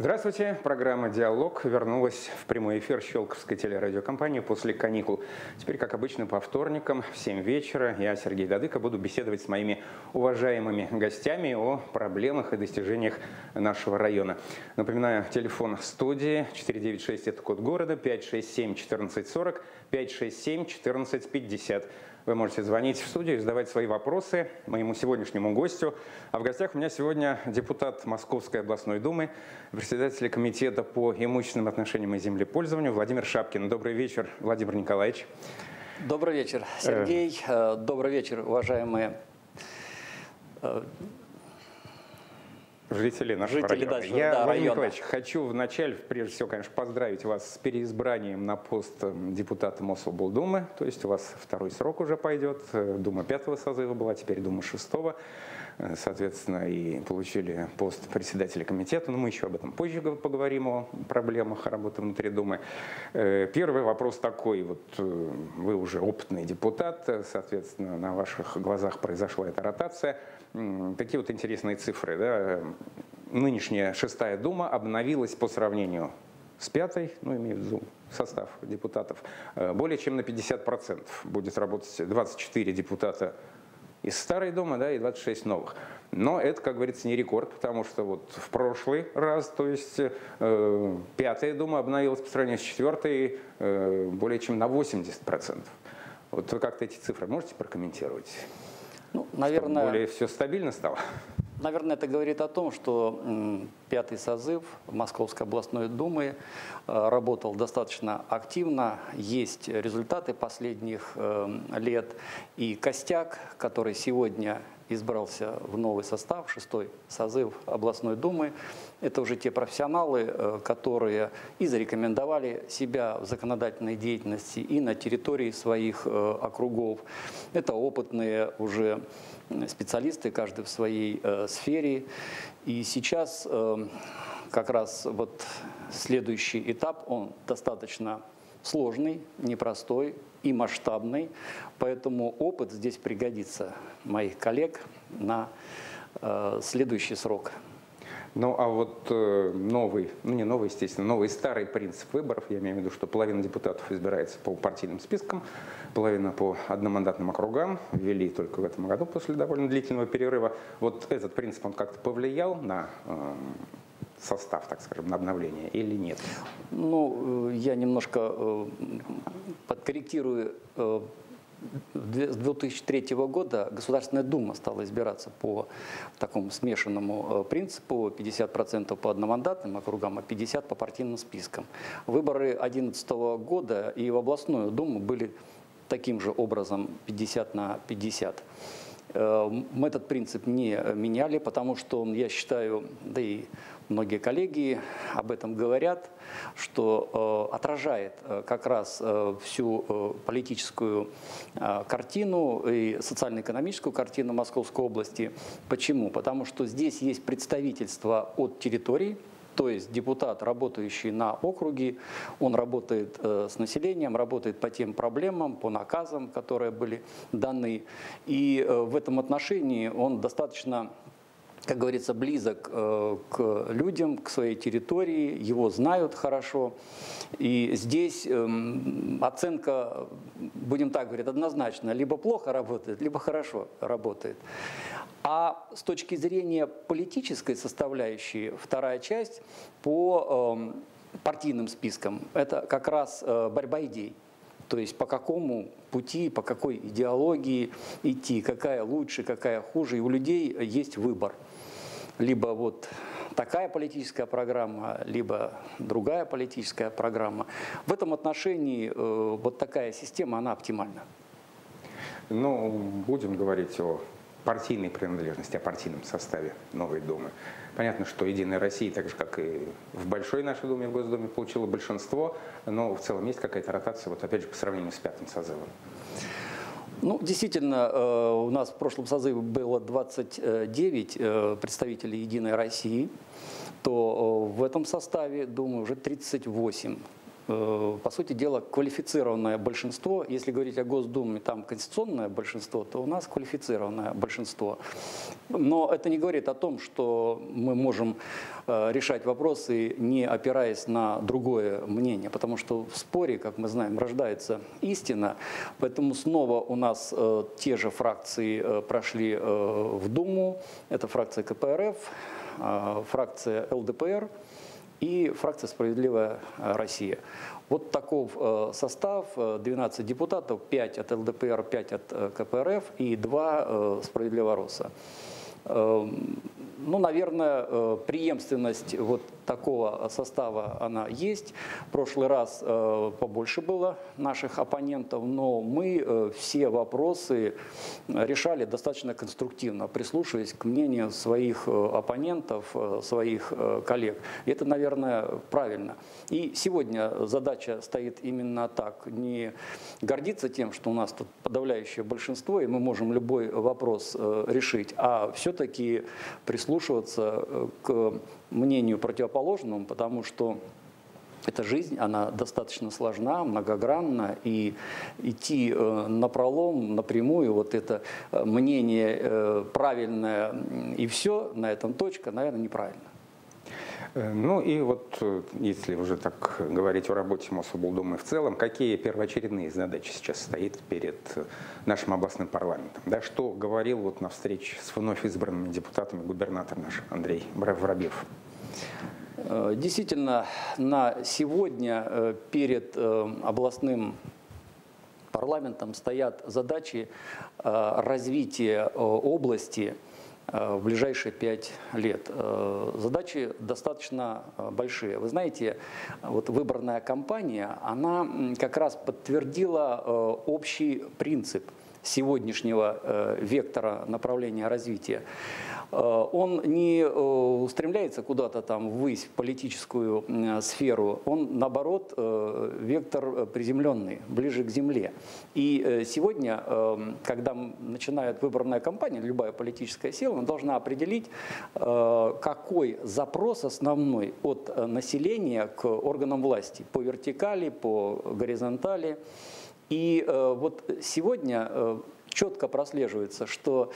Здравствуйте. Программа «Диалог» вернулась в прямой эфир Щелковской телерадиокомпании после каникул. Теперь, как обычно, по вторникам в 7 вечера я, Сергей Дадыко, буду беседовать с моими уважаемыми гостями о проблемах и достижениях нашего района. Напоминаю, телефон студии 496 – это код города, 567-1440, 567-1450. Вы можете звонить в студию и задавать свои вопросы моему сегодняшнему гостю. А в гостях у меня сегодня депутат Московской областной думы, председатель комитета по имущественным отношениям и землепользованию Владимир Шапкин. Добрый вечер, Владимир Николаевич. Добрый вечер, Сергей. Добрый вечер, уважаемые жители нашего района. Владимир Николаевич, хочу вначале, прежде всего, конечно, поздравить вас с переизбранием на пост депутата Мособлдумы. То есть у вас второй срок уже пойдет. Дума 5-го созыва была, теперь Дума 6-го. Соответственно, и получили пост председателя комитета. Но мы еще об этом позже поговорим, о проблемах работы внутри Думы. Первый вопрос такой. Вот вы уже опытный депутат, соответственно, на ваших глазах произошла эта ротация. Такие вот интересные цифры. Да? Нынешняя 6-я Дума обновилась по сравнению с 5-й, ну, имею в виду состав депутатов, более чем на 50%. Будет работать 24 депутата из Старой Думы, да, и 26 новых. Но это, как говорится, не рекорд, потому что вот в прошлый раз, то есть 5-я Дума обновилась по сравнению с 4-й более чем на 80%. Вот вы как-то эти цифры можете прокомментировать? Ну, наверное, более все стабильно стало? Наверное, это говорит о том, что 5-й созыв Московской областной думы работал достаточно активно. Есть результаты последних лет. И костяк, который сегодня избрался в новый состав, 6-й созыв областной думы, это уже те профессионалы, которые и зарекомендовали себя в законодательной деятельности и на территории своих округов. Это опытные уже специалисты, каждый в своей сфере. И сейчас как раз вот следующий этап, он достаточно сложный, непростой и масштабный. Поэтому опыт здесь пригодится моих коллег на следующий срок. Ну, а вот новый, ну не новый, естественно, новый старый принцип выборов, я имею в виду, что половина депутатов избирается по партийным спискам, половина по одномандатным округам, ввели только в этом году после довольно длительного перерыва. Вот этот принцип, он как-то повлиял на состав, так скажем, на обновление или нет? Ну, я немножко подкорректирую. С 2003 года Государственная Дума стала избираться по такому смешанному принципу: 50% по одномандатным округам, а 50% по партийным спискам. Выборы 2011 года и в областную Думу были таким же образом 50 на 50. Мы этот принцип не меняли, потому что он, я считаю, да и многие коллеги об этом говорят, что отражает как раз всю политическую картину и социально-экономическую картину Московской области. Почему? Потому что здесь есть представительство от территорий. То есть депутат, работающий на округе, он работает с населением, работает по тем проблемам, по наказам, которые были даны. И в этом отношении он достаточно, как говорится, близок к людям, к своей территории, его знают хорошо. И здесь оценка, будем так говорить, однозначно: либо плохо работает, либо хорошо работает. А с точки зрения политической составляющей, вторая часть по партийным спискам – это как раз борьба идей. То есть по какому пути, по какой идеологии идти, какая лучше, какая хуже. И у людей есть выбор. Либо вот такая политическая программа, либо другая политическая программа. В этом отношении вот такая система, она оптимальна. Ну, будем говорить о партийной принадлежности, о партийном составе новой Думы. Понятно, что «Единая Россия», так же как и в Большой нашей Думе, в Госдуме, получила большинство, но в целом есть какая-то ротация, вот опять же, по сравнению с 5-м созывом. Ну, действительно, у нас в прошлом созыве было 29 представителей «Единой России», то в этом составе, думаю, уже 38 по сути дела, квалифицированное большинство. Если говорить о Госдуме, там конституционное большинство, то у нас квалифицированное большинство. Но это не говорит о том, что мы можем решать вопросы, не опираясь на другое мнение, потому что в споре, как мы знаем, рождается истина. Поэтому снова у нас те же фракции прошли в Думу. Это фракция КПРФ, фракция ЛДПР и фракция «Справедливая Россия». Вот таков состав, 12 депутатов, 5 от ЛДПР, 5 от КПРФ и 2 «Справедливороса». Ну, наверное, преемственность вот такого состава, она есть. В прошлый раз побольше было наших оппонентов, но мы все вопросы решали достаточно конструктивно, прислушиваясь к мнению своих оппонентов, своих коллег. И это, наверное, правильно. И сегодня задача стоит именно так. Не гордиться тем, что у нас тут подавляющее большинство, и мы можем любой вопрос решить, а все-таки прислушиваться к мнению противоположному, потому что эта жизнь, она достаточно сложна, многогранна, и идти напролом, напрямую, вот это мнение правильное и все, на этом точка, наверное, неправильно. Ну и вот, если уже так говорить о работе Мособлдумы в целом, какие первоочередные задачи сейчас стоят перед нашим областным парламентом? Да, что говорил вот на встрече с вновь избранными депутатами губернатор наш Андрей Воробьев? Действительно, на сегодня перед областным парламентом стоят задачи развития области в ближайшие 5 лет. Задачи достаточно большие. Вы знаете, вот выборная кампания, она как раз подтвердила общий принцип сегодняшнего вектора направления развития. Он не устремляется куда-то там ввысь, в политическую сферу, он, наоборот, вектор приземленный, ближе к земле. И сегодня, когда начинает выборная кампания, любая политическая сила, она должна определить, какой запрос основной от населения к органам власти, по вертикали, по горизонтали. И вот сегодня четко прослеживается, что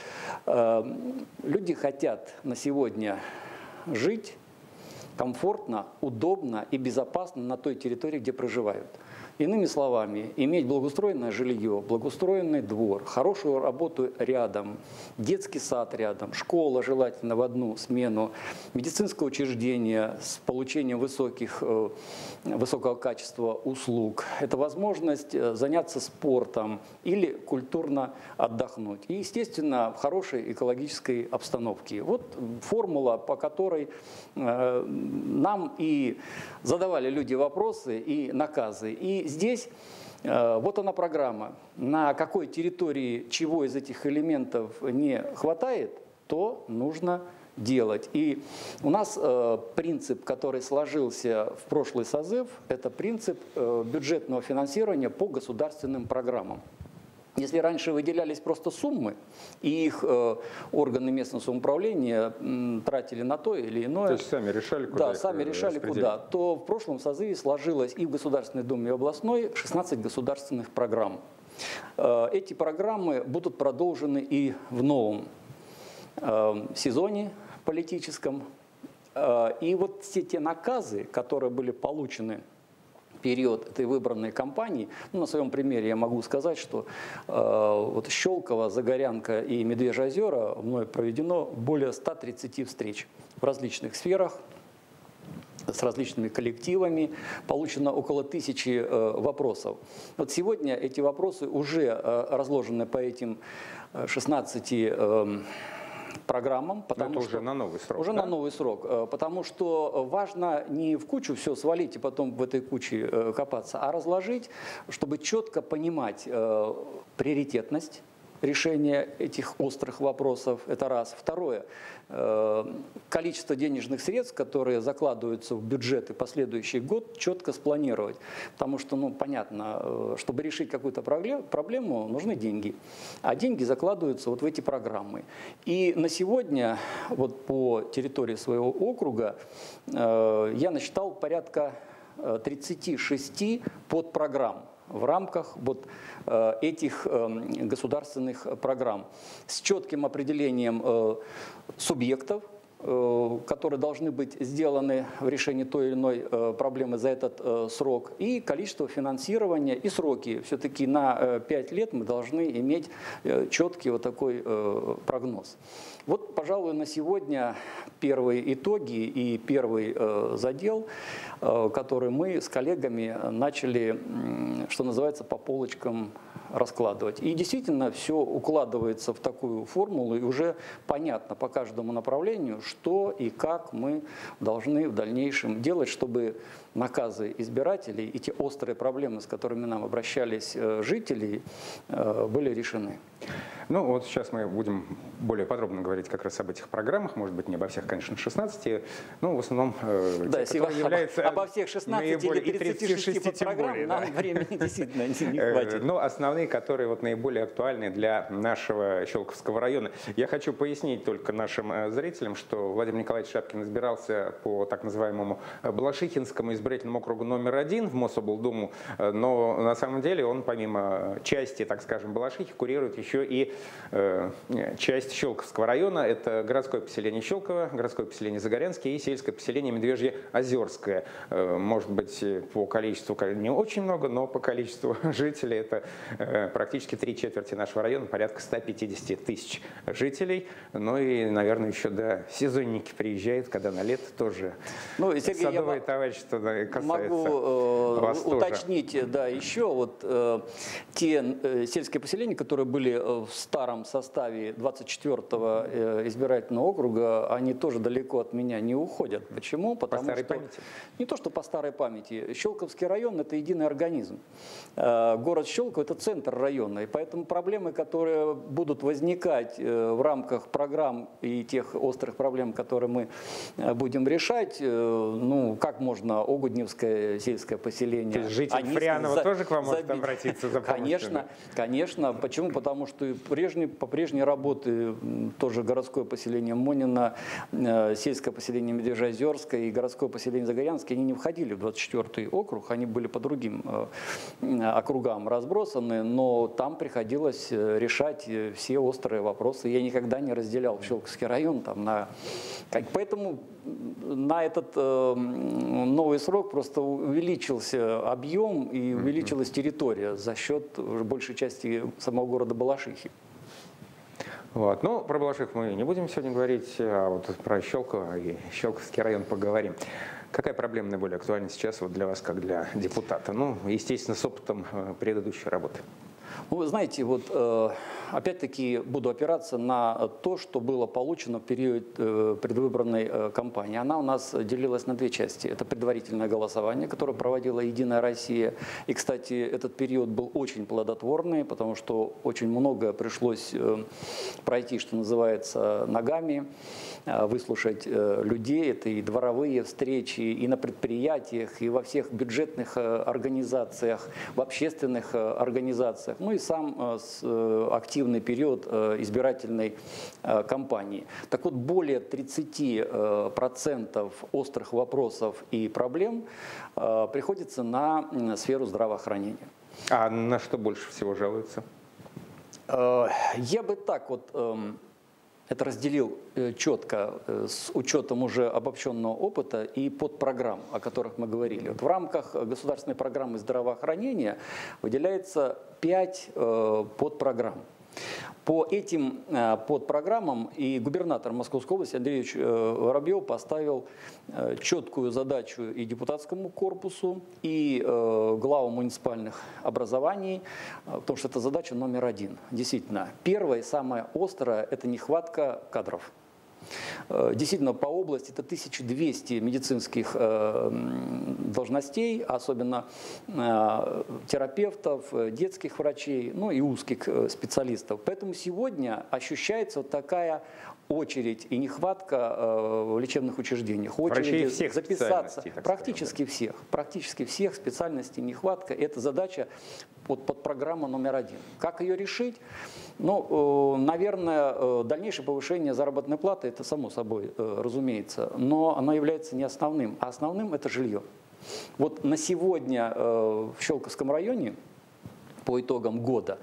люди хотят на сегодня жить комфортно, удобно и безопасно на той территории, где проживают. Иными словами, иметь благоустроенное жилье, благоустроенный двор, хорошую работу рядом, детский сад рядом, школа желательно в одну смену, медицинское учреждение с получением высокого качества услуг. Это возможность заняться спортом или культурно отдохнуть. И, естественно, в хорошей экологической обстановке. Вот формула, по которой нам и задавали люди вопросы и наказы. И здесь вот она программа. На какой территории чего из этих элементов не хватает, то нужно делать. И у нас принцип, который сложился в прошлый созыв, это принцип бюджетного финансирования по государственным программам. Если раньше выделялись просто суммы, и их органы местного самоуправления тратили на то или иное. То есть сами решали, куда? Да, сами решали, куда. То в прошлом созыве сложилось и в Государственной Думе, и областной 16 государственных программ. Эти программы будут продолжены и в новом сезоне политическом. И вот все те наказы, которые были получены период этой выбранной кампании, ну, на своем примере я могу сказать, что вот Щелково, Загорянка и Медвежье озера мной проведено более 130 встреч в различных сферах, с различными коллективами, получено около 1000 вопросов. Вот сегодня эти вопросы уже разложены по этим 16 программам. Это уже на новый срок. Уже, да? На новый срок. Потому что важно не в кучу все свалить и потом в этой куче копаться, а разложить, чтобы четко понимать приоритетность решения этих острых вопросов. Это раз. Второе. Количество денежных средств, которые закладываются в бюджет и последующий год, четко спланировать. Потому что, ну, понятно, чтобы решить какую-то проблему, нужны деньги. А деньги закладываются вот в эти программы. И на сегодня, вот по территории своего округа, я насчитал порядка 36 подпрограмм в рамках вот этих государственных программ с четким определением субъектов, которые должны быть сделаны в решении той или иной проблемы за этот срок, и количество финансирования, и сроки. Все-таки на 5 лет мы должны иметь четкий вот такой прогноз. Вот, пожалуй, на сегодня первые итоги и первый задел, который мы с коллегами начали, что называется, по полочкам раскладывать. И действительно все укладывается в такую формулу, и уже понятно по каждому направлению, что и как мы должны в дальнейшем делать, чтобы наказы избирателей и те острые проблемы, с которыми нам обращались жители, были решены. Ну вот сейчас мы будем более подробно говорить как раз об этих программах, может быть не обо всех, конечно, 16, но в основном да, те, которые являются обо всех 16 или 36 программ нам времени действительно не хватит. Но основные, которые вот наиболее актуальны для нашего Щелковского района. Я хочу пояснить только нашим зрителям, что Владимир Николаевич Шапкин избирался по так называемому Балашихинскому избирательному округу номер 1 в Мособлдуму, но на самом деле он помимо части, так скажем, Балашихи, курирует еще и часть Щелковского района. Это городское поселение Щелково, городское поселение Загорянское и сельское поселение Медвежье-Озерское. Может быть, по количеству не очень много, но по количеству жителей это практически 3/4 нашего района, порядка 150 тысяч жителей. Ну и, наверное, еще сезонники приезжают, когда на лето тоже садовое товарищество касается могу вас уточнить, тоже. Да, еще вот те сельские поселения, которые были в старом составе 24-го избирательного округа, они тоже далеко от меня не уходят. Почему? Потому по старой что памяти? Не то, что по старой памяти. Щелковский район – это единый организм. Город Щелково – это центр района, и поэтому проблемы, которые будут возникать в рамках программ и тех острых проблем, которые мы будем решать, ну, как можно Огудневское сельское поселение… То есть житель Фрянова тоже к вам может обратиться за помощью? Конечно, конечно. Почему? Потому что по прежней работе тоже городское поселение Монина, сельское поселение Медвежьеозерское и городское поселение Загорянское, они не входили в 24-й округ, они были по другим округам разбросаны, но там приходилось решать все острые вопросы. Я никогда не разделял Щелковский район. Поэтому на этот новый срок просто увеличился объем и увеличилась территория за счет большей части самого города Балашихи. Вот. Ну, про Балаших мы не будем сегодня говорить, а вот про Щелково и Щелковский район поговорим. Какая проблема наиболее актуальна сейчас вот для вас, как для депутата? Ну, естественно, с опытом предыдущей работы. Ну, вы знаете, вот опять-таки буду опираться на то, что было получено в период предвыборной кампании. Она у нас делилась на две части. Это предварительное голосование, которое проводила «Единая Россия». И, кстати, этот период был очень плодотворный, потому что очень многое пришлось пройти, что называется, ногами, выслушать людей. Это и дворовые встречи, и на предприятиях, и во всех бюджетных организациях, в общественных организациях. Ну и сам активный период избирательной кампании. Так вот, более 30% острых вопросов и проблем приходится на сферу здравоохранения. А на что больше всего жалуются? Я бы так вот это разделил четко с учетом уже обобщенного опыта и подпрограмм, о которых мы говорили. Вот в рамках государственной программы здравоохранения выделяется 5 подпрограмм. По этим подпрограммам и губернатор Московской области Андрей Юрьевич Воробьев поставил четкую задачу и депутатскому корпусу, и главам муниципальных образований, потому что это задача номер 1. Действительно, первая и самая острая – это нехватка кадров. Действительно, по области это 1200 медицинских должностей, особенно терапевтов, детских врачей, ну и узких специалистов. Поэтому сегодня ощущается вот такая очередь и нехватка в лечебных учреждениях. Врачей всех записаться практически всех специальностей нехватка. Это задача под программу номер 1. Как ее решить? Ну, наверное, дальнейшее повышение заработной платы, это само собой разумеется, но оно является не основным, а основным это жилье. Вот на сегодня в Щелковском районе по итогам года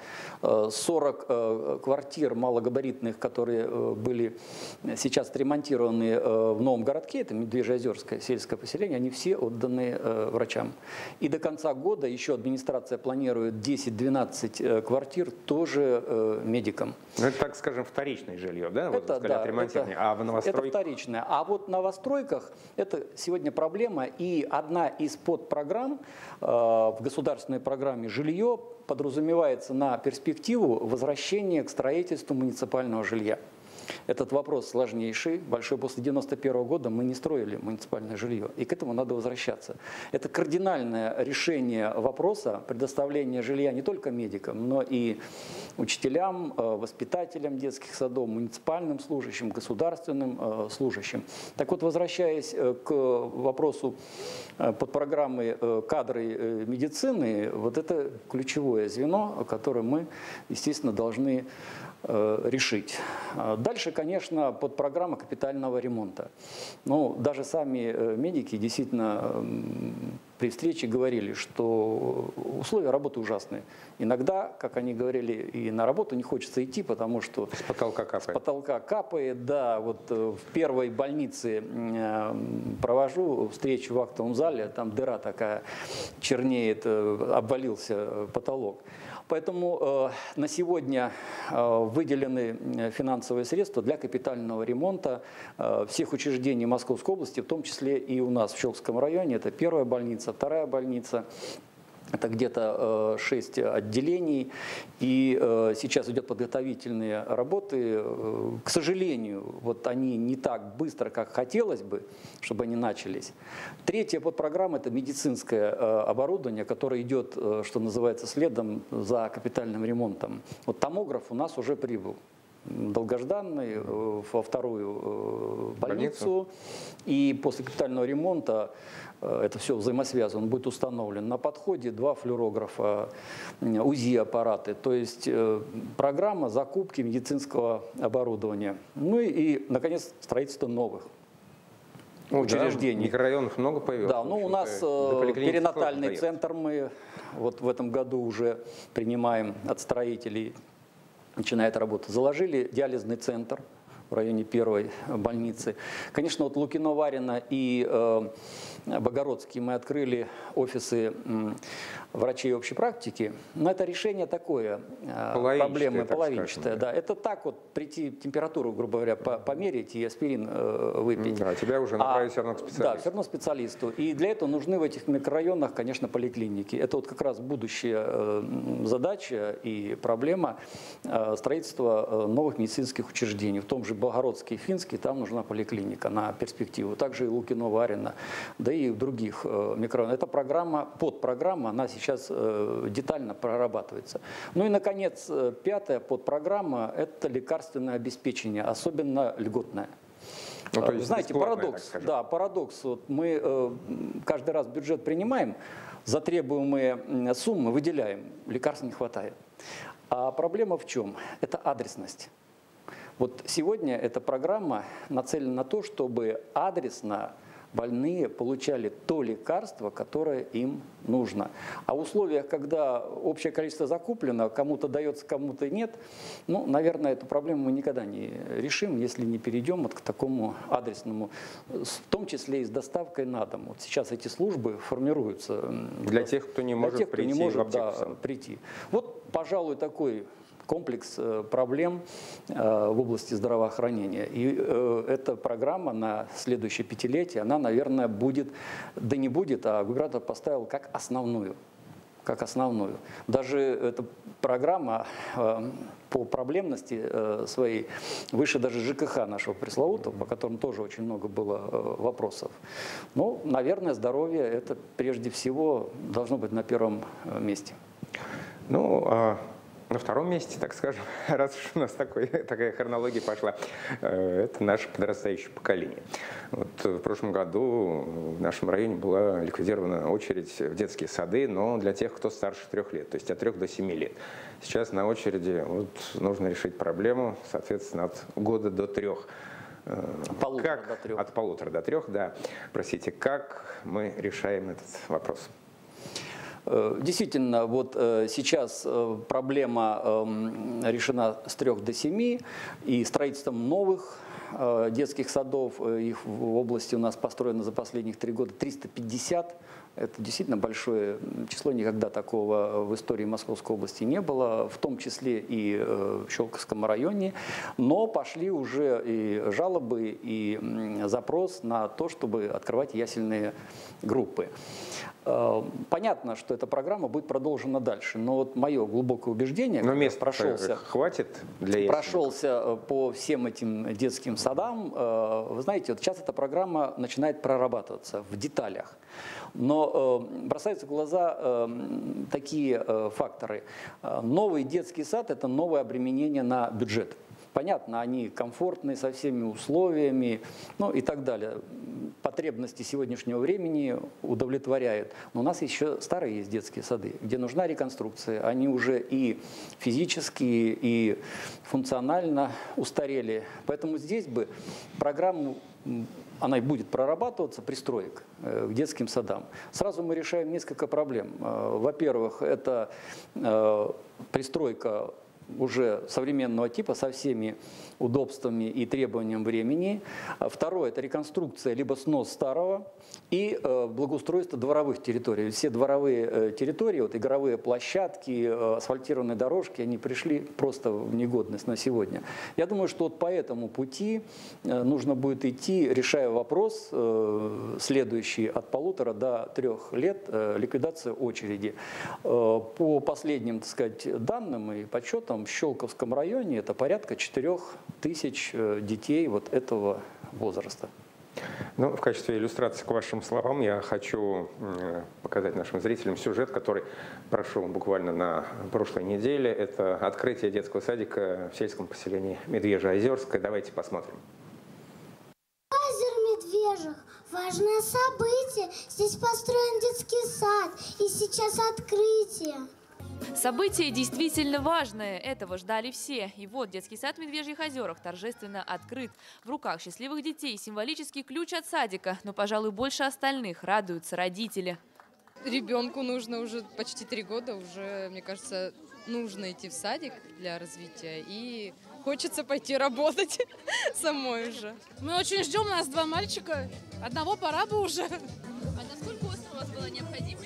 40 квартир малогабаритных, которые были сейчас отремонтированы в новом городке, это Медвежьеозерское сельское поселение, они все отданы врачам. И до конца года еще администрация планирует 10-12 квартир тоже медикам. Ну, это, так скажем, вторичное жилье, да? Вот Это, да, а в новостройках? Это вторичное. А вот в новостройках это сегодня проблема. И одна из подпрограмм в государственной программе «Жилье» подразумевается на перспективу возвращения к строительству муниципального жилья. Этот вопрос сложнейший, большой. После 1991 года мы не строили муниципальное жилье, и к этому надо возвращаться. Это кардинальное решение вопроса предоставления жилья не только медикам, но и учителям, воспитателям детских садов, муниципальным служащим, государственным служащим. Так вот, возвращаясь к вопросу подпрограммы кадры медицины, вот это ключевое звено, которое мы, естественно, должны решить. Дальше, конечно, подпрограмма капитального ремонта. Ну, даже сами медики действительно при встрече говорили, что условия работы ужасные. Иногда, как они говорили, и на работу не хочется идти, потому что с потолка капает. С потолка капает, да. Вот в первой больнице провожу встречу в актовом зале, там дыра такая чернеет, обвалился потолок. Поэтому на сегодня выделены финансовые средства для капитального ремонта всех учреждений Московской области, в том числе и у нас в Щелковском районе. Это первая больница, вторая больница. Это где-то 6 отделений, и сейчас идет подготовительные работы. К сожалению, вот они не так быстро, как хотелось бы, чтобы они начались. Третья подпрограмма – это медицинское оборудование, которое идет, что называется, следом за капитальным ремонтом. Вот томограф у нас уже прибыл. Долгожданный во вторую больницу. И после капитального ремонта это все взаимосвязано, он будет установлен. На подходе 2 флюорографа, УЗИ-аппараты, то есть программа закупки медицинского оборудования. Ну и, наконец, строительство новых учреждений. Да, микрорайонов много появилось. Да, ну у нас перинатальный центр мы вот в этом году уже принимаем от строителей, начинает работа. Заложили диализный центр в районе первой больницы. Конечно, вот Лукино-Варина и Богородский мы открыли офисы врачей общей практики, но это решение такое, проблемы половинчатое. Да. Это так вот прийти, температуру, грубо говоря, померить и аспирин выпить. Да, тебя уже направить все равно к специалисту. Да, все равно специалисту. И для этого нужны в этих микрорайонах, конечно, поликлиники. Это вот как раз будущая задача и проблема строительства новых медицинских учреждений. В том же Богородский и Финский, там нужна поликлиника на перспективу. Также и Лукино-Варина, да и в других микрорайонах. Эта программа, подпрограмма, она сейчас детально прорабатывается. Ну и, наконец, 5-я подпрограмма – это лекарственное обеспечение, особенно льготное. Ну, то есть знаете, парадокс. Да, парадокс. Вот мы каждый раз бюджет принимаем, за требуемые суммы выделяем, лекарств не хватает. А проблема в чем? Это адресность. Вот сегодня эта программа нацелена на то, чтобы адресно больные получали то лекарство, которое им нужно. А в условиях, когда общее количество закуплено, кому-то дается, кому-то нет, ну, наверное, эту проблему мы никогда не решим, если не перейдем вот к такому адресному, в том числе и с доставкой на дом. Вот сейчас эти службы формируются. Для тех, кто не может прийти в аптеку. Прийти. Вот, пожалуй, такой комплекс проблем в области здравоохранения. И эта программа на следующее 5-летие, она, наверное, будет, да не будет, а губернатор поставил как основную. Даже эта программа по проблемности своей выше даже ЖКХ нашего пресловутого, по которому тоже очень много было вопросов. Ну, наверное, здоровье – это прежде всего должно быть на первом месте. Ну, на втором месте, так скажем, раз уж у нас такая хронология пошла, это наше подрастающее поколение. Вот в прошлом году в нашем районе была ликвидирована очередь в детские сады, но для тех, кто старше 3 лет, то есть от 3 до 7 лет. Сейчас на очереди нужно решить проблему, соответственно, от года до 3. Полутора до трех. От 1,5 до 3, да. Простите, как мы решаем этот вопрос? Действительно, вот сейчас проблема решена с 3 до 7, и строительством новых детских садов, их в области у нас построено за последних 3 года 350. Это действительно большое число, никогда такого в истории Московской области не было, в том числе и в Щелковском районе. Но пошли уже и жалобы, и запрос на то, чтобы открывать ясельные группы. Понятно, что эта программа будет продолжена дальше, но вот мое глубокое убеждение, но мест прошелся для прошелся по всем этим детским садам, вы знаете, вот сейчас эта программа начинает прорабатываться в деталях. Но бросаются в глаза такие факторы. Новый детский сад – это новое обременение на бюджет. Понятно, они комфортные, со всеми условиями, ну и так далее. Потребности сегодняшнего времени удовлетворяют. Но у нас еще старые есть детские сады, где нужна реконструкция. Они уже и физически, и функционально устарели. Поэтому здесь бы программу, она и будет прорабатываться, пристроек к детским садам. Сразу мы решаем несколько проблем. Во-первых, это пристройка уже современного типа со всеми удобствами и требованиям времени. Второе – это реконструкция либо снос старого и благоустройство дворовых территорий. Все дворовые территории, вот игровые площадки, асфальтированные дорожки, они пришли просто в негодность на сегодня. Я думаю, что вот по этому пути нужно будет идти, решая вопрос следующий от 1,5 до 3 лет ликвидация очереди. По последним, так сказать, данным и подсчетам в Щелковском районе это порядка 4000 детей вот этого возраста. Ну, в качестве иллюстрации к вашим словам я хочу показать нашим зрителям сюжет, который прошел буквально на прошлой неделе. Это открытие детского садика в сельском поселении Медвежьеозерское. Давайте посмотрим. Озеро Медвежьих – важное событие. Здесь построен детский сад, и сейчас открытие. Событие действительно важное. Этого ждали все. И вот детский сад в Медвежьих озерах торжественно открыт. В руках счастливых детей символический ключ от садика. Но, пожалуй, больше остальных радуются родители. Ребенку нужно уже почти 3 года, уже, мне кажется, нужно идти в садик для развития. И хочется пойти работать самой уже. Мы очень ждем, у нас 2 мальчика. Одного пора бы уже. А насколько остро у вас была необходимость?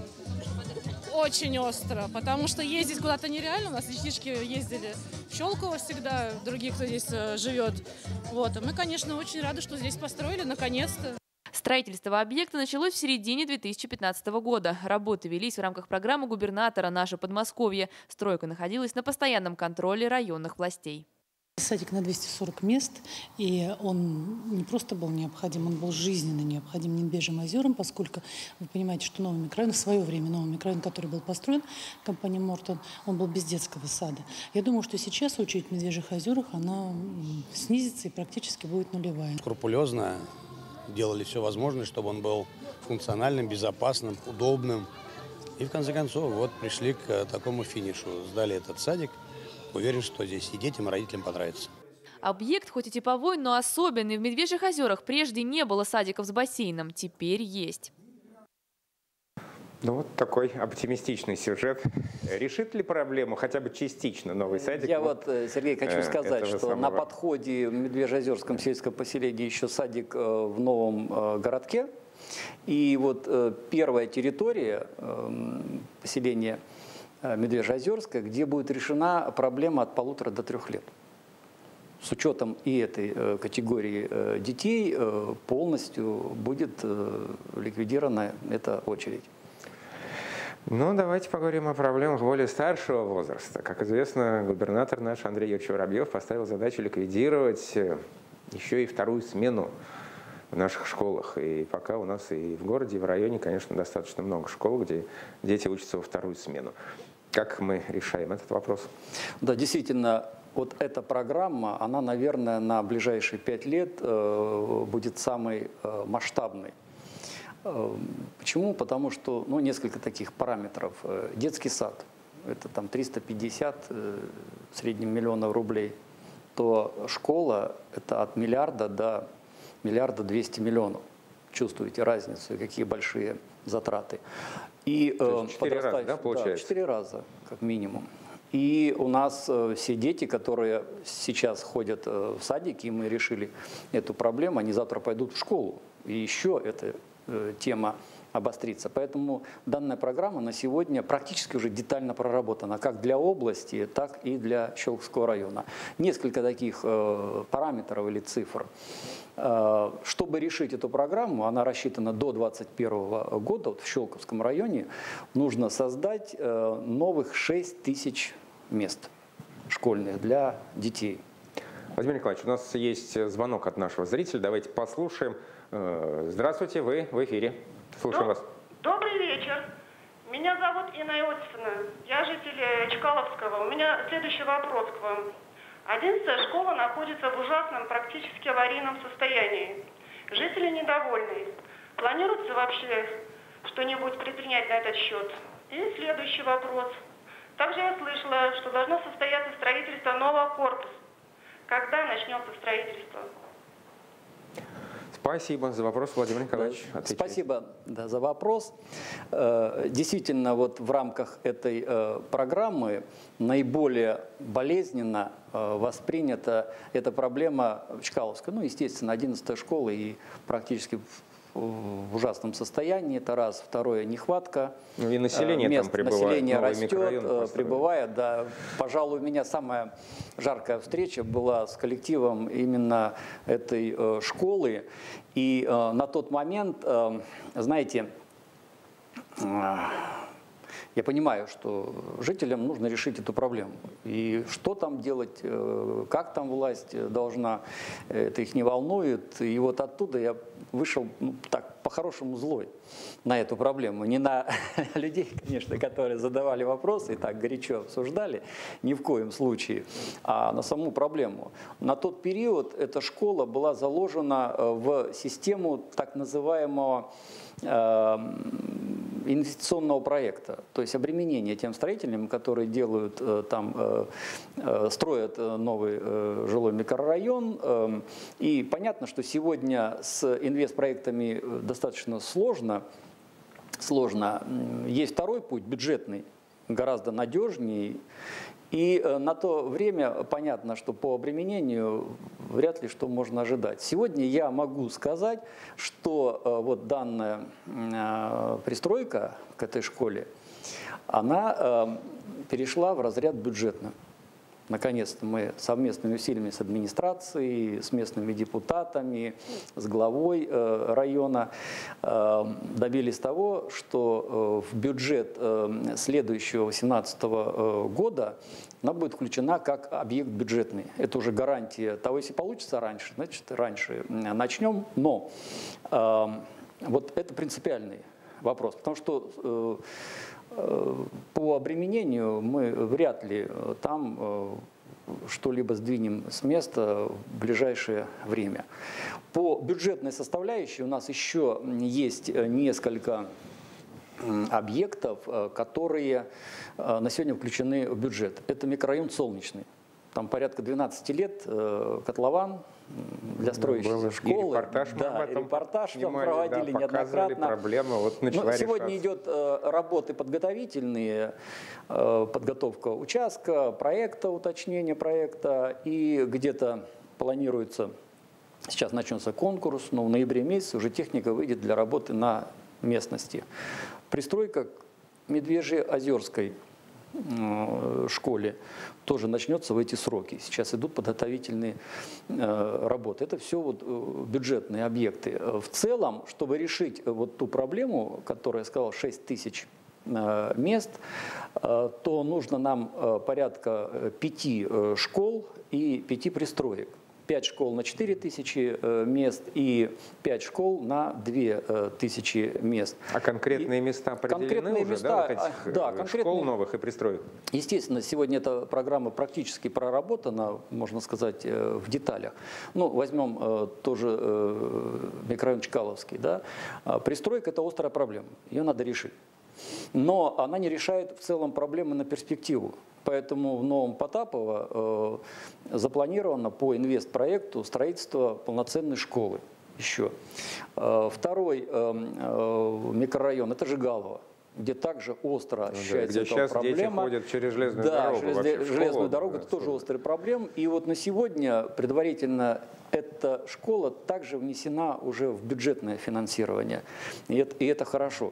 Очень остро, потому что ездить куда-то нереально. У нас детишки ездили в Щелково всегда, другие, кто здесь живет. Вот. А мы, конечно, очень рады, что здесь построили, наконец-то. Строительство объекта началось в середине 2015 года. Работы велись в рамках программы губернатора «Наше Подмосковье». Стройка находилась на постоянном контроле районных властей. Садик на 240 мест, и он не просто был необходим, он был жизненно необходим Медвежьим озерам, поскольку вы понимаете, что новый микрорайон, в свое время новый микрорайон, который был построен компанией Мортон, он был без детского сада. Я думаю, что сейчас очередь в Медвежьих озерах, она снизится и практически будет нулевая. Скрупулезно делали все возможное, чтобы он был функциональным, безопасным, удобным. И в конце концов вот пришли к такому финишу, сдали этот садик. Уверен, что здесь и детям, и родителям понравится. Объект хоть и типовой, но особенный. В Медвежьих озерах прежде не было садиков с бассейном, теперь есть. Ну вот такой оптимистичный сюжет. Решит ли проблему хотя бы частично новый садик? Я вот, Сергей, хочу сказать, что самого... на подходе в Медвежьеозерском сельском поселении еще садик в новом городке. И вот первая территория поселения Медвежьеозерская, где будет решена проблема от 1,5 до 3 лет. С учетом и этой категории детей полностью будет ликвидирована эта очередь. Ну, давайте поговорим о проблемах более старшего возраста. Как известно, губернатор наш Андрей Юрьевич Воробьев поставил задачу ликвидировать еще и 2-ю смену в наших школах. И пока у нас и в городе, и в районе, конечно, достаточно много школ, где дети учатся во 2-ю смену. Как мы решаем этот вопрос? Да, действительно, вот эта программа, она, наверное, на ближайшие 5 лет будет самой масштабной. Почему? Потому что, ну, несколько таких параметров. Детский сад, это там 350 в среднем миллионов рублей. то школа – это от миллиарда до миллиарда 200 миллионов. Чувствуете разницу, какие большие затраты. И 4 раза, да, получается? Да, 4 раза, как минимум. И у нас все дети, которые сейчас ходят в садики, и мы решили эту проблему, они завтра пойдут в школу. И еще эта тема обострится. Поэтому данная программа на сегодня практически уже детально проработана, как для области, так и для Щелковского района. Несколько таких параметров или цифр. Чтобы решить эту программу, она рассчитана до 2021 года, вот в Щелковском районе нужно создать новых 6 тысяч мест школьных для детей. Владимир Николаевич, у нас есть звонок от нашего зрителя, давайте послушаем. Здравствуйте, вы в эфире. Слушаем вас. Добрый вечер. Меня зовут Инна Иосифовна. Я житель Чкаловского. У меня следующий вопрос к вам. 11-я школа находится в ужасном, практически аварийном состоянии. Жители недовольны. Планируется вообще что-нибудь предпринять на этот счет? И следующий вопрос. Также я слышала, что должно состояться строительство нового корпуса. Когда начнется строительство? Спасибо за вопрос, Владимир Николаевич. Спасибо за вопрос. Действительно, вот в рамках этой программы наиболее болезненно воспринята эта проблема Чкаловской. Ну, естественно, 11-я школа и практически в ужасном состоянии. Это раз. Второе, нехватка. Ну, и население мест. там прибывает. Население растет, прибывает. Да. Пожалуй, у меня самая жаркая встреча была с коллективом именно этой школы. И на тот момент, знаете, я понимаю, что жителям нужно решить эту проблему. И что там делать, как там власть должна, это их не волнует. И вот оттуда я вышел, ну, так, по-хорошему злой на эту проблему. Не на людей, конечно, которые задавали вопросы и так горячо обсуждали, ни в коем случае, а на саму проблему. На тот период эта школа была заложена в систему так называемого инвестиционного проекта, то есть обременение тем строителям, которые делают там, строят новый жилой микрорайон. И понятно, что сегодня с инвестпроектами достаточно сложно. Есть второй путь, бюджетный, гораздо надежнее. И на то время понятно, что по обременению вряд ли что можно ожидать. Сегодня я могу сказать, что вот данная пристройка к этой школе, она перешла в разряд бюджетный. Наконец-то мы совместными усилиями с администрацией, с местными депутатами, с главой района добились того, что в бюджет следующего 2018 года она будет включена как объект бюджетный. Это уже гарантия того, если получится раньше, значит раньше начнем. Но вот это принципиальный вопрос, потому что по обременению мы вряд ли там что-либо сдвинем с места в ближайшее время. По бюджетной составляющей у нас еще есть несколько объектов, которые на сегодня включены в бюджет. Это микрорайон Солнечный. Там порядка 12 лет котлован для строящейся школы. Репортаж там проводили неоднократно. Проблемы, вот начала сегодня идет работы подготовительные, подготовка участка, проекта, уточнение проекта. И где-то планируется, сейчас начнется конкурс, но в ноябре месяце уже техника выйдет для работы на местности. Пристройка к Медвежьеозерской школе тоже начнется в эти сроки. Сейчас идут подготовительные работы. Это все вот бюджетные объекты. В целом, чтобы решить вот ту проблему, которую я сказал, 6 тысяч мест, то нужно нам порядка 5 школ и 5 пристроек. 5 школ на 4 тысячи мест и 5 школ на 2 тысячи мест. А конкретные места определены уже, да, вот этих школ новых и пристроек? Естественно, сегодня эта программа практически проработана, можно сказать, в деталях. Ну, возьмем тоже микрорайон Чкаловский. Да? Пристройка – это острая проблема, ее надо решить. Но она не решает в целом проблемы на перспективу. Поэтому в Новом Потапово запланировано по инвестпроекту строительство полноценной школы еще. Второй микрорайон – это Жигалово, где также остро ощущается где эта сейчас проблема. дети ходят через железную Да, дорогу. железную дорогу – это тоже острый проблем. И вот на сегодня предварительно эта школа также внесена уже в бюджетное финансирование. И это хорошо.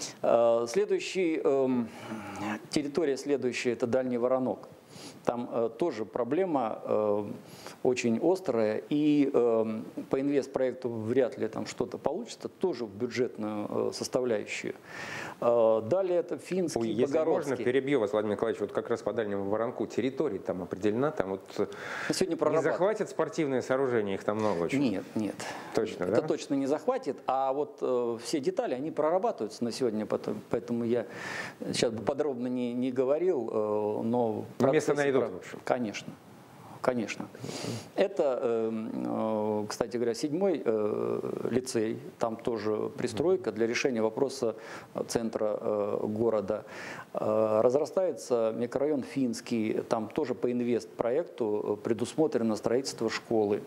Территория следующая – это Дальний Воронок. Там тоже проблема очень острая, и по инвестпроекту вряд ли там что-то получится, тоже в бюджетную составляющую. Далее это Финский, Если Богородский. можно, перебью вас, Владимир Николаевич, вот как раз по Дальнему Воронку территория там определена, там вот сегодня не захватят спортивные сооружения, их там много очень? Нет, нет. Точно, это да? точно не захватит, а вот все детали, они прорабатываются на сегодня, поэтому я сейчас бы подробно не говорил, но... Место найдут, в общем. Конечно. Конечно. Это, кстати говоря, 7-й лицей, там тоже пристройка для решения вопроса центра города. Разрастается микрорайон Финский, там тоже по инвестпроекту предусмотрено строительство школы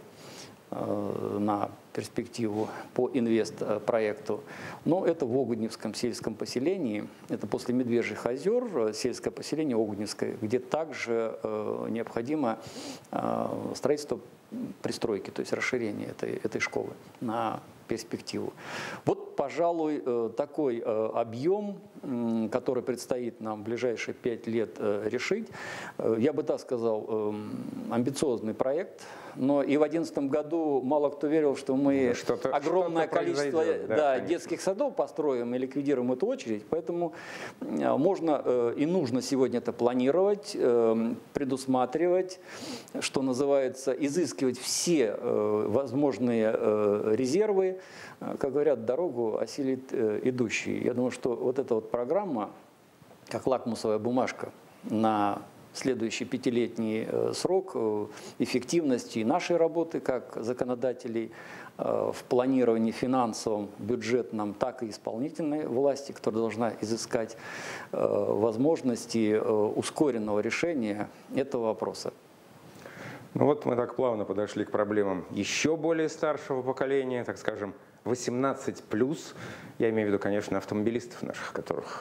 на перспективу по инвестпроекту. Но это в Огудневском сельском поселении, это после Медвежьих озер, сельское поселение Огудневское, где также необходимо строительство пристройки, то есть расширение этой школы на перспективу. Вот, пожалуй, такой объем, который предстоит нам в ближайшие 5 лет решить. Я бы так сказал, амбициозный проект, но и в 2011 году мало кто верил, что мы огромное количество детских садов построим и ликвидируем эту очередь. Поэтому можно и нужно сегодня это планировать, предусматривать, что называется, изыскивать все возможные резервы. Как говорят, дорогу осилит идущий. Я думаю, что вот эта вот программа, как лакмусовая бумажка на следующий 5-летний срок эффективности нашей работы как законодателей в планировании финансовом, бюджетном, так и исполнительной власти, которая должна изыскать возможности ускоренного решения этого вопроса. Ну вот мы так плавно подошли к проблемам еще более старшего поколения, так скажем, 18+. Я имею в виду, конечно, автомобилистов наших,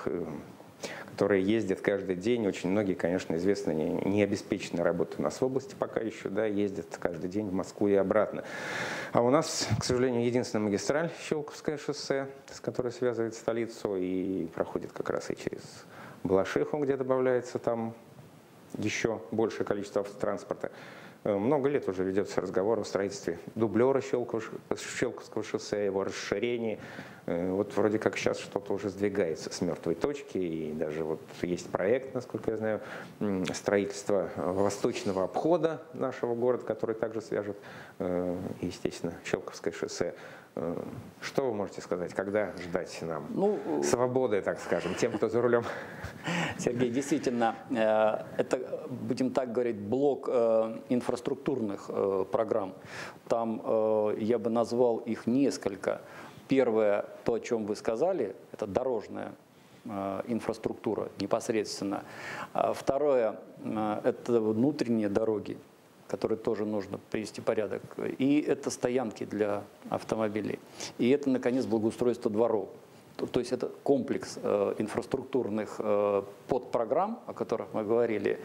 которые ездят каждый день. Очень многие, конечно, известно, не обеспечены работой у нас в области пока еще, да, ездят каждый день в Москву и обратно. А у нас, к сожалению, единственная магистраль Щелковское шоссе, с которой связывает столицу и проходит как раз и через Балашиху, где добавляется там еще большее количество автотранспорта. Много лет уже ведется разговор о строительстве дублера Щелковского шоссе, его расширении. Вот вроде как сейчас что-то уже сдвигается с мертвой точки, и даже вот есть проект, насколько я знаю, строительства восточного обхода нашего города, который также свяжет, естественно, Щелковское шоссе. Что вы можете сказать, когда ждать нам свободы, так скажем, тем, кто за рулем? Сергей, действительно, это, будем так говорить, блок инфраструктурных программ. Там я бы назвал их несколько. Первое, то, о чем вы сказали, это дорожная инфраструктура непосредственно. Второе, это внутренние дороги, которые тоже нужно привести в порядок. И это стоянки для автомобилей. И это, наконец, благоустройство дворов. То есть это комплекс инфраструктурных подпрограмм, о которых мы говорили.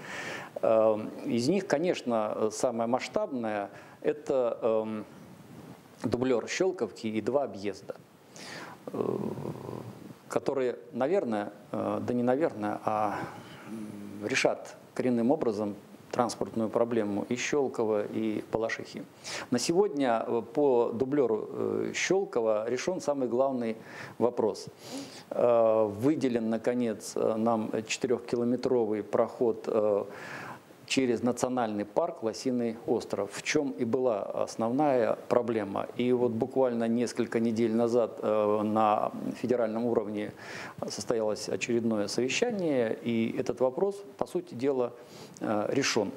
Из них, конечно, самое масштабное – это дублер Щелковки и 2 объезда, которые, наверное, да не наверное, а решат коренным образом транспортную проблему и Щелково, и Балашихи. На сегодня по дублеру Щелково решен самый главный вопрос. Выделен, наконец, нам 4-километровый проход через национальный парк Лосиный остров, в чем и была основная проблема. И вот буквально несколько недель назад на федеральном уровне состоялось очередное совещание, и этот вопрос, по сути дела, решен.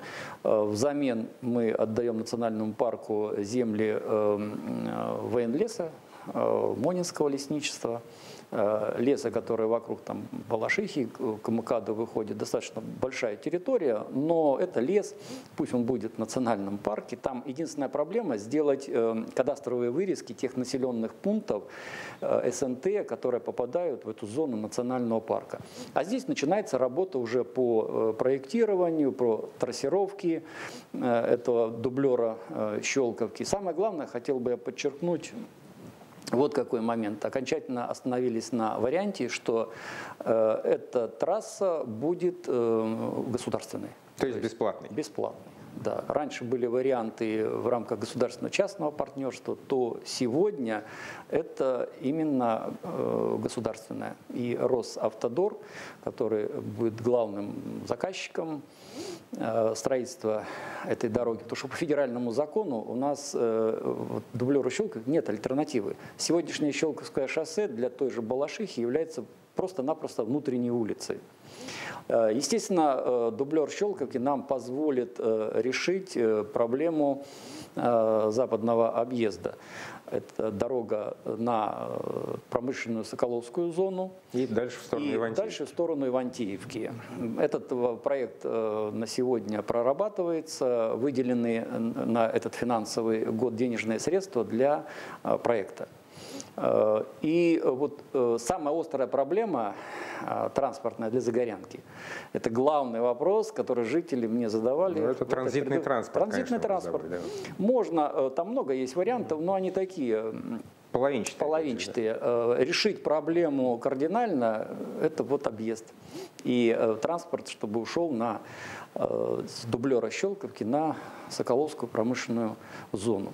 Взамен мы отдаем национальному парку земли военлеса Монинского лесничества, леса, который вокруг там Балашихи, к МКАДу выходит, достаточно большая территория, но это лес, пусть он будет в национальном парке. Там единственная проблема сделать кадастровые вырезки тех населенных пунктов СНТ, которые попадают в эту зону национального парка. А здесь начинается работа уже по проектированию, по трассировке этого дублера Щелковки. Самое главное, хотел бы я подчеркнуть, вот какой момент. Окончательно остановились на варианте, что эта трасса будет государственной. То есть бесплатной? Бесплатной, да. Раньше были варианты в рамках государственно-частного партнерства, то сегодня это именно государственная. И Росавтодор, который будет главным заказчиком строительства этой дороги, потому что по федеральному закону у нас дублеру Щелковки нет альтернативы. Сегодняшнее Щелковское шоссе для той же Балашихи является просто-напросто внутренней улицей. Естественно, дублер Щелковки нам позволит решить проблему западного объезда. Это дорога на промышленную Соколовскую зону. И дальше в сторону Ивантеевки. Дальше в сторону Ивантеевки. Этот проект на сегодня прорабатывается. Выделены на этот финансовый год денежные средства для проекта. И вот самая острая проблема транспортная для Загорянки – это главный вопрос, который жители мне задавали. Это транзитный транспорт. Транзитный транспорт. Можно, там много есть вариантов, но они такие половинчатые. Решить проблему кардинально – это вот объезд. И транспорт, чтобы ушел с дублера Щелковки на Соколовскую промышленную зону.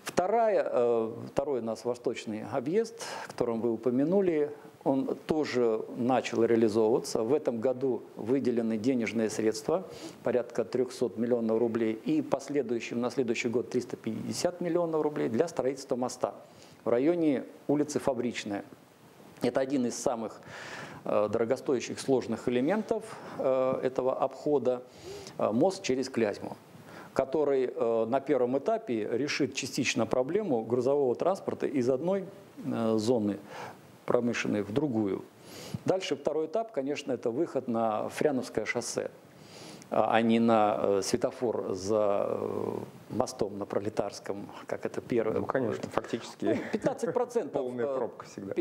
Второй у нас восточный объезд, о котором вы упомянули, он тоже начал реализовываться. В этом году выделены денежные средства, порядка 300 миллионов рублей, и на следующий год 350 миллионов рублей для строительства моста в районе улицы Фабричная. Это один из самых дорогостоящих сложных элементов этого обхода, мост через Клязьму, который на первом этапе решит частично проблему грузового транспорта из одной зоны промышленной в другую. Дальше второй этап, конечно, это выход на Фряновское шоссе, а не на светофор за мостом на Пролетарском, как это первое. Ну, конечно, фактически 15%, полная пробка всегда.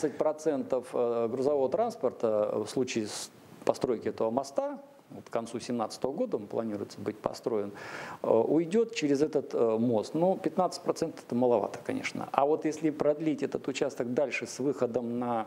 15% грузового транспорта в случае постройки этого моста, к концу 2017 года он планируется быть построен, уйдет через этот мост. Но 15% это маловато, конечно. А вот если продлить этот участок дальше с выходом на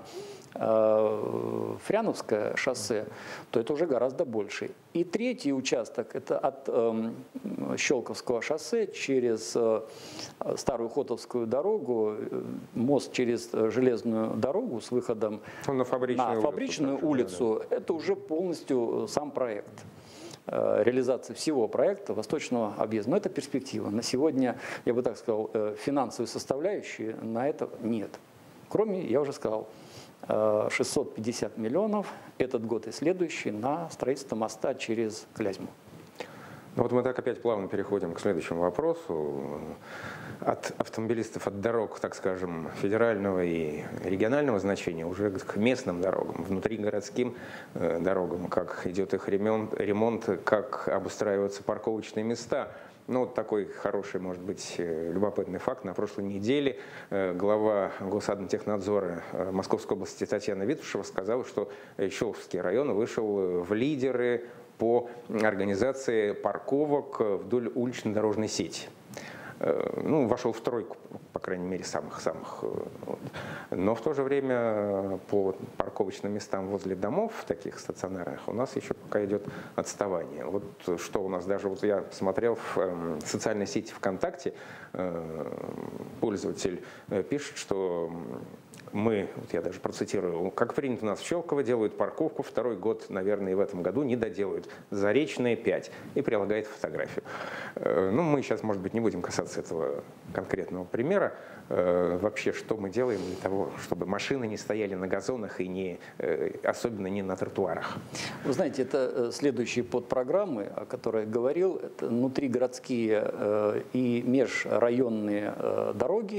Фряновское шоссе, то это уже гораздо больше. И третий участок – это от Щелковского шоссе через Старую Хотовскую дорогу, мост через железную дорогу с выходом на Фабричную улицу. Это уже полностью сам проект. Реализации всего проекта восточного объезда. Но это перспектива. На сегодня, я бы так сказал, финансовой составляющей на это нет. Кроме, я уже сказал, 650 миллионов этот год и следующий на строительство моста через Клязьму. Ну вот мы так опять плавно переходим к следующему вопросу. От автомобилистов, от дорог, так скажем, федерального и регионального значения уже к местным дорогам, внутригородским дорогам, как идет их ремонт, как обустраиваются парковочные места. Ну, вот такой хороший, может быть, любопытный факт. На прошлой неделе глава Госадмтехнадзора Московской области Татьяна Витушева сказала, что Щелковский район вышел в лидеры по организации парковок вдоль улично-дорожной сети. Ну, вошел в тройку, по крайней мере, самых-самых. Но в то же время по парковочным местам возле домов, таких стационарных, у нас еще пока идет отставание. Вот что у нас даже, вот я смотрел в социальной сети ВКонтакте, пользователь пишет, что мы, вот я даже процитирую, как принято у нас в Щелково, делают парковку, второй год, наверное, и в этом году не доделают. Заречная 5. И прилагает фотографию. Ну, мы сейчас, может быть, не будем касаться этого конкретного примера. Вообще, что мы делаем для того, чтобы машины не стояли на газонах и особенно не на тротуарах? Вы знаете, это следующие подпрограммы, о которых я говорил. Это внутригородские и межрайонные дороги,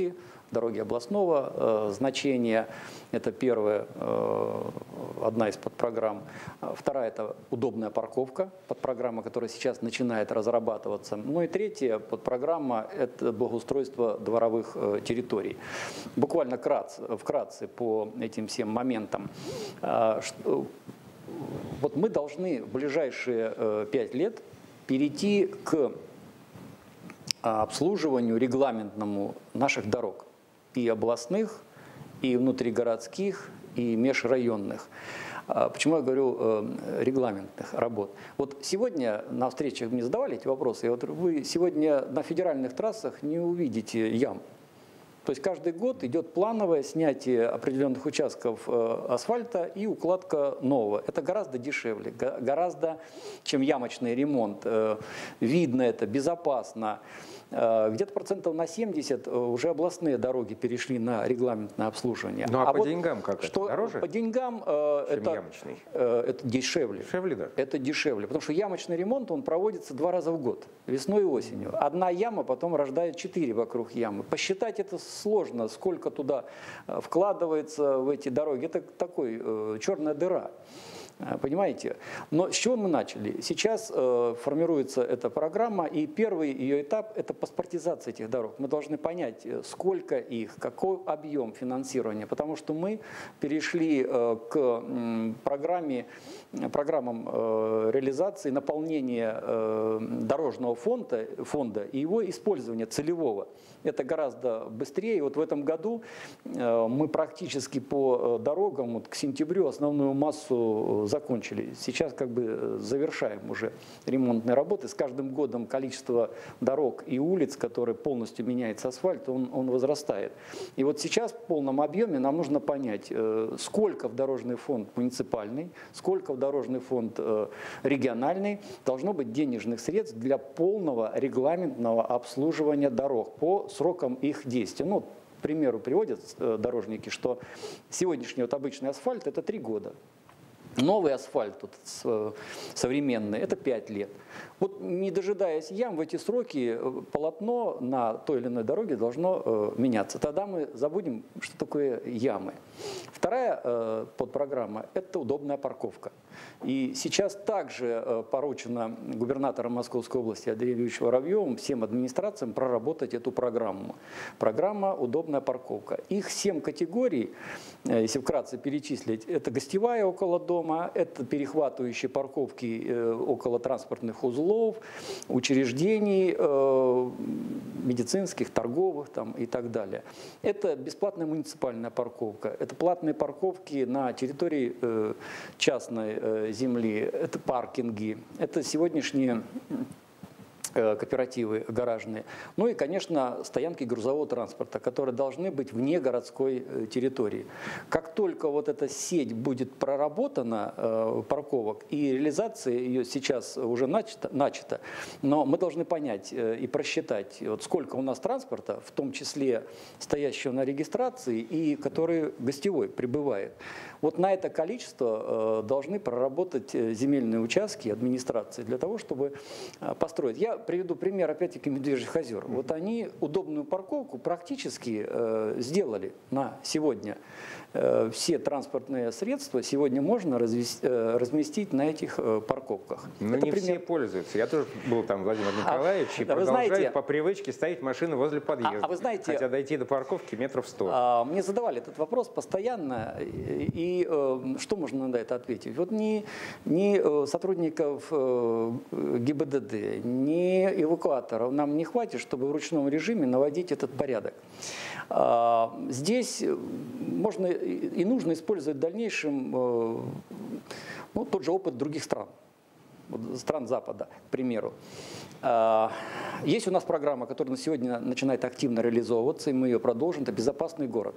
дороги областного значения. Это первая, одна из подпрограмм. Вторая – это удобная парковка, подпрограмма, которая сейчас начинает разрабатываться. Ну и третья подпрограмма – это благоустройство дворовых территорий. Буквально вкратце по этим всем моментам. Вот мы должны в ближайшие 5 лет перейти к обслуживанию регламентному наших дорог. И областных, и внутригородских, и межрайонных. Почему я говорю регламентных работ? Вот сегодня на встречах мне задавали эти вопросы. Вот вы сегодня на федеральных трассах не увидите ям. То есть каждый год идет плановое снятие определенных участков асфальта и укладка нового. Это гораздо дешевле, гораздо, чем ямочный ремонт. Видно это, безопасно. Где-то процентов на 70 уже областные дороги перешли на регламентное обслуживание. Ну а по деньгам как что это? Дороже? По деньгам это дешевле. Дешевле, да? Это дешевле, потому что ямочный ремонт он проводится 2 раза в год, весной и осенью. Одна яма потом рождает 4 вокруг ямы. Посчитать это сложно, сколько туда вкладывается в эти дороги. Это такой черная дыра. Понимаете? Но с чего мы начали? Сейчас формируется эта программа, и первый ее этап – это паспортизация этих дорог. Мы должны понять, сколько их, какой объем финансирования, потому что мы перешли к программам реализации наполнения дорожного фонда и его использования целевого. Это гораздо быстрее. И вот в этом году мы практически по дорогам вот к сентябрю основную массу закончили. Сейчас как бы завершаем уже ремонтные работы. С каждым годом количество дорог и улиц, которые полностью меняется асфальт, он возрастает. И вот сейчас в полном объеме нам нужно понять, сколько в дорожный фонд муниципальный, сколько в дорожный фонд региональный должно быть денежных средств для полного регламентного обслуживания дорог по срокам их действия. Ну, к примеру, приводят дорожники, что сегодняшний вот обычный асфальт – это 3 года. Новый асфальт современный – это 5 лет. Вот не дожидаясь ям, в эти сроки полотно на той или иной дороге должно меняться. Тогда мы забудем, что такое ямы. Вторая подпрограмма – это удобная парковка. И сейчас также поручено губернатором Московской области Андреем Юрьевичем Воробьевым всем администрациям проработать эту программу. Программа «Удобная парковка». Их 7 категорий, если вкратце перечислить, это гостевая около дома, это перехватывающие парковки около транспортных узлов, учреждений медицинских, торговых там, и так далее. Это бесплатная муниципальная парковка, это платные парковки на территории частной земли, это паркинги, это сегодняшние кооперативы гаражные. Ну и, конечно, стоянки грузового транспорта, которые должны быть вне городской территории. Как только вот эта сеть будет проработана, парковок, и реализация ее сейчас уже начата, но мы должны понять и просчитать, вот сколько у нас транспорта, в том числе стоящего на регистрации и который гостевой прибывает. Вот на это количество должны проработать земельные участки администрации для того, чтобы построить. Я приведу пример, опять-таки, Медвежьих озер. Вот они удобную парковку практически сделали на сегодня. Все транспортные средства сегодня можно разместить на этих парковках. Но не все пользуются. Я тоже был там, Владимир Николаевич, и продолжают по привычке ставить машины возле подъезда. Вы знаете, хотя дойти до парковки метров 100. Мне задавали этот вопрос постоянно, и что можно на это ответить? Вот ни сотрудников ГИБДД, ни эвакуаторов нам не хватит, чтобы в ручном режиме наводить этот порядок. Здесь можно и нужно использовать в дальнейшем тот же опыт других стран, стран Запада, к примеру. Есть у нас программа, которая на сегодня начинает активно реализовываться, и мы ее продолжим. Это «Безопасный город».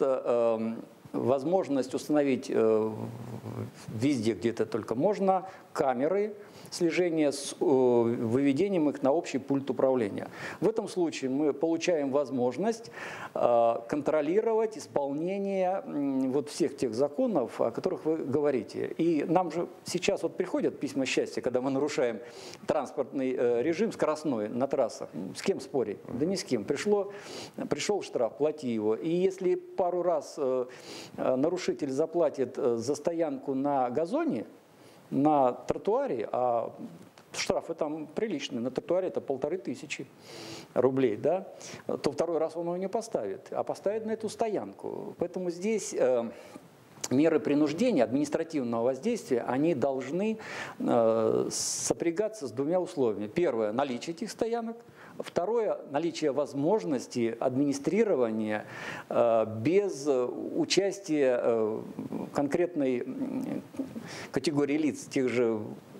Это возможность установить везде, где это только можно, камеры слежения с выведением их на общий пульт управления. В этом случае мы получаем возможность контролировать исполнение вот всех тех законов, о которых вы говорите. И нам же сейчас вот приходят письма счастья, когда мы нарушаем транспортный режим скоростной на трассах. С кем спорить? Да ни с кем. Пришел штраф, плати его. И если пару раз нарушитель заплатит за стоянку на газоне, на тротуаре, а штрафы там приличные, на тротуаре это 1500 рублей, да, то второй раз он его не поставит, а поставит на эту стоянку. Поэтому здесь меры принуждения, административного воздействия, они должны сопрягаться с двумя условиями. Первое – наличие этих стоянок. Второе – наличие возможности администрирования без участия конкретной категории лиц, тех же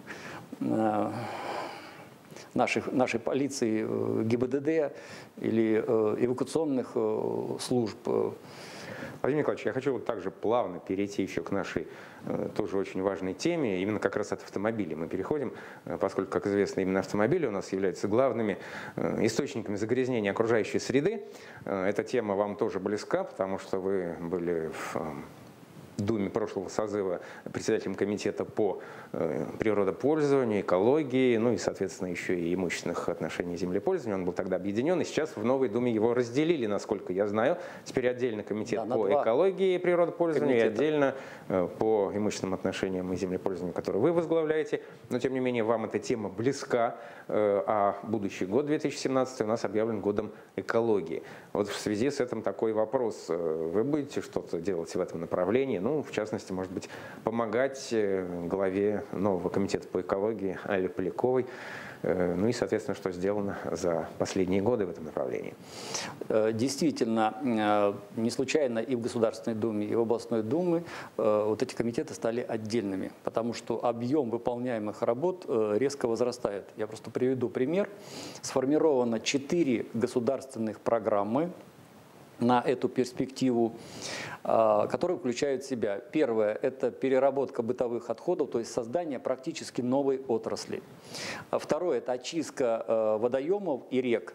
нашей полиции, ГИБДД или эвакуационных служб. Владимир Николаевич, я хочу вот также плавно перейти еще к нашей тоже очень важной теме. Именно как раз от автомобилей мы переходим, поскольку, как известно, именно автомобили у нас являются главными источниками загрязнения окружающей среды. Эта тема вам тоже близка, потому что вы были в Думе прошлого созыва председателем комитета по природопользованию, экологии, ну и, соответственно, еще и имущественных отношений землепользования. Он был тогда объединен, и сейчас в новой Думе его разделили, насколько я знаю. Теперь отдельно комитет по экологии и природопользованию, и отдельно по имущественным отношениям и землепользованию, который вы возглавляете. Но, тем не менее, вам эта тема близка, а будущий год, 2017, у нас объявлен годом экологии. Вот в связи с этим такой вопрос. Вы будете что-то делать в этом направлении? Ну, в частности, может быть, помогать главе нового комитета по экологии Алле Поляковой. Ну и, соответственно, что сделано за последние годы в этом направлении. Действительно, не случайно и в Государственной Думе, и в областной Думе вот эти комитеты стали отдельными, потому что объем выполняемых работ резко возрастает. Я просто приведу пример. Сформировано 4 государственных программы на эту перспективу, которые включают в себя. Первое – это переработка бытовых отходов, то есть создание практически новой отрасли. Второе – это очистка водоемов и рек.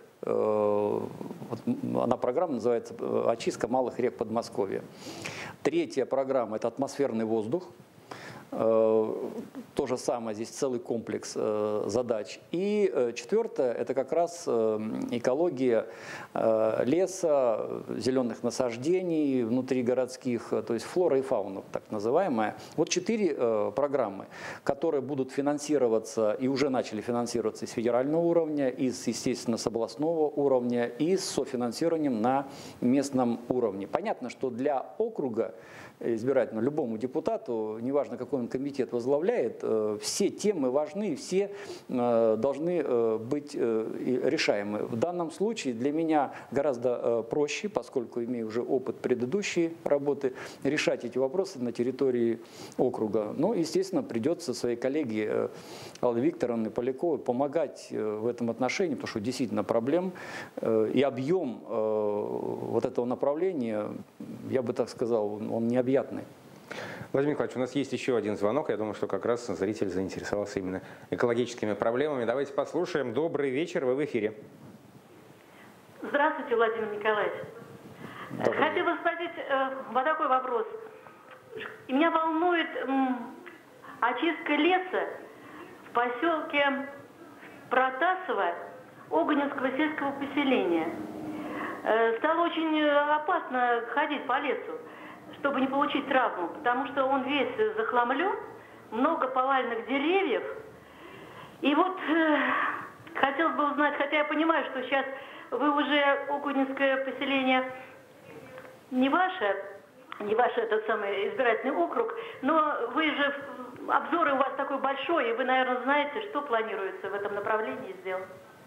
Она программа называется «Очистка малых рек Подмосковья». Третья программа – это атмосферный воздух. То же самое, здесь целый комплекс задач. И четвертое – это как раз экология леса, зеленых насаждений внутригородских, то есть флора и фауна, так называемая. Вот 4 программы, которые будут финансироваться и уже начали финансироваться с федерального уровня, естественно, с областного уровня, и с софинансированием на местном уровне. Понятно, что для округа избирательно любому депутату, неважно, какой он комитет возглавляет, все темы важны, все должны быть решаемы. В данном случае для меня гораздо проще, поскольку имею уже опыт предыдущей работы, решать эти вопросы на территории округа. Но, естественно, придется своей коллеге Алле Викторовне Поляковой помогать в этом отношении, потому что действительно проблем и объем вот этого направления, я бы так сказал, он необъятный. Владимир Николаевич, у нас есть еще один звонок. Я думаю, что как раз зритель заинтересовался именно экологическими проблемами. Давайте послушаем. Добрый вечер, вы в эфире. Здравствуйте, Владимир Николаевич. Хотела спросить вот такой вопрос. Меня волнует очистка леса в поселке Протасово Огненского сельского поселения. Стало очень опасно ходить по лесу, чтобы не получить травму, потому что он весь захламлен, много поваленных деревьев. И вот хотелось бы узнать, хотя я понимаю, что сейчас вы уже Огненское поселение не ваше этот самый избирательный округ, но вы же, обзор у вас такой большой, и вы, наверное, знаете, что планируется в этом направлении сделать.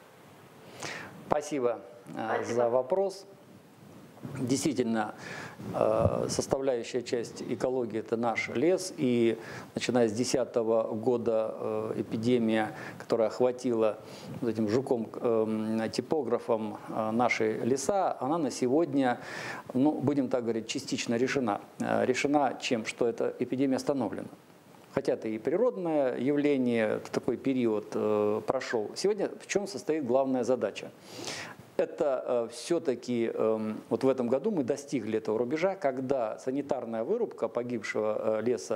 Спасибо за вопрос. Действительно, составляющая часть экологии – это наш лес. И начиная с 2010 года эпидемия, которая охватила этим жуком-типографом наши леса, она на сегодня, ну, будем так говорить, частично решена. Решена чем? Что эта эпидемия остановлена. хотя это и природное явление, такой период прошел. Сегодня в чем состоит главная задача? Это все-таки вот в этом году мы достигли этого рубежа, когда санитарная вырубка погибшего леса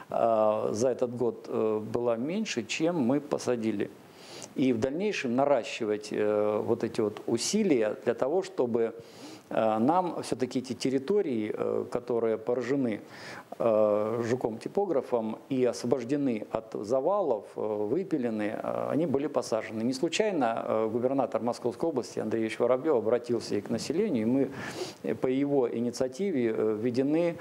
за этот год была меньше, чем мы посадили. И в дальнейшем наращивать вот эти вот усилия для того, чтобы нам все-таки эти территории, которые поражены жуком-типографом и освобождены от завалов, выпилены, они были посажены. Не случайно губернатор Московской области Андрей Ильич Воробьев обратился и к населению, и мы по его инициативе введены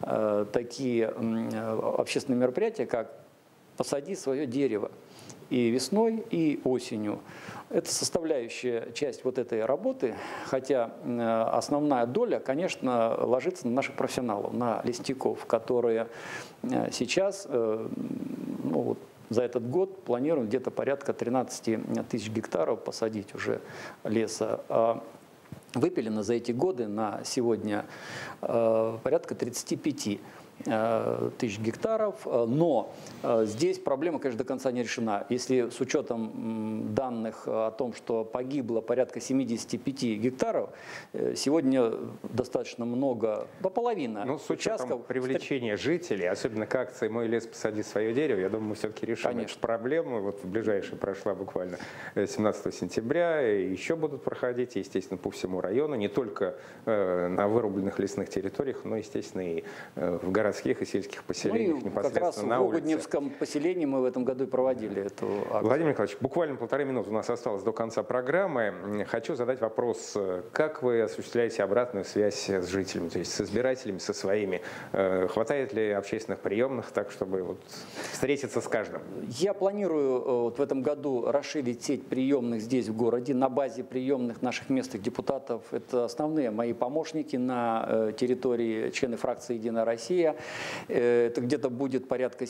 такие общественные мероприятия, как «Посади свое дерево». И весной, и осенью. Это составляющая часть вот этой работы, хотя основная доля, конечно, ложится на наших профессионалов, на лесников, которые сейчас, ну, вот, за этот год планируем где-то порядка 13 тысяч гектаров посадить уже леса. Выпилено за эти годы на сегодня порядка 35 тысяч гектаров, но здесь проблема, конечно, до конца не решена. Если с учетом данных о том, что погибло порядка 75 гектаров, сегодня достаточно много, половина участков. Привлечения жителей, особенно к акции «Мой лес, посади свое дерево», я думаю, мы все-таки решим эту проблему. Вот в ближайшее прошла буквально 17 сентября, и еще будут проходить, естественно, по всему району, не только на вырубленных лесных территориях, но, естественно, и в городских и сельских поселениях, непосредственно как раз на улице. В Угодневском поселении мы в этом году и проводили эту акцию. Владимир Николаевич, буквально 1,5 минуты у нас осталось до конца программы. Хочу задать вопрос, как вы осуществляете обратную связь с жителями, то есть с избирателями, со своими? Хватает ли общественных приемных так, чтобы вот встретиться с каждым? Я планирую вот в этом году расширить сеть приемных здесь, в городе, на базе приемных наших местных депутатов. Это основные мои помощники на территории, члены фракции «Единая Россия». Это где-то будет порядка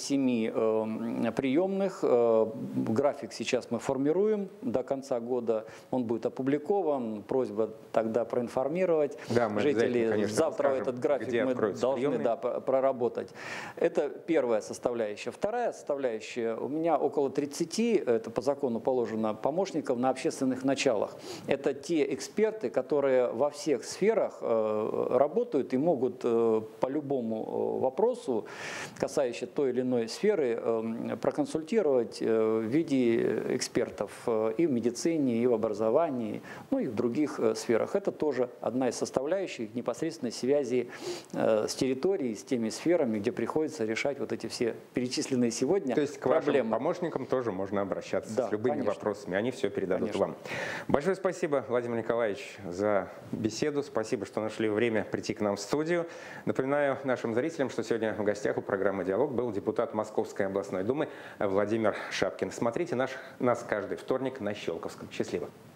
7 приемных. График сейчас мы формируем до конца года. Он будет опубликован. Просьба тогда проинформировать жителей. Конечно, завтра этот график мы должны проработать. Это первая составляющая. Вторая составляющая. У меня около 30, это по закону положено, помощников на общественных началах. Это те эксперты, которые во всех сферах работают и могут по любому вопросу, касающемуся той или иной сферы, проконсультировать в виде экспертов и в медицине, и в образовании, ну и в других сферах. Это тоже одна из составляющих непосредственной связи с территорией, с теми сферами, где приходится решать вот эти все перечисленные сегодня проблемы. То есть к вашим помощникам тоже можно обращаться с любыми вопросами, они все передадут вам. Большое спасибо, Владимир Николаевич, за беседу. Спасибо, что нашли время прийти к нам в студию. Напоминаю нашим зрителям, что сегодня в гостях у программы «Диалог» был депутат Московской областной думы Владимир Шапкин. Смотрите нас каждый вторник на Щелковском. Счастливо!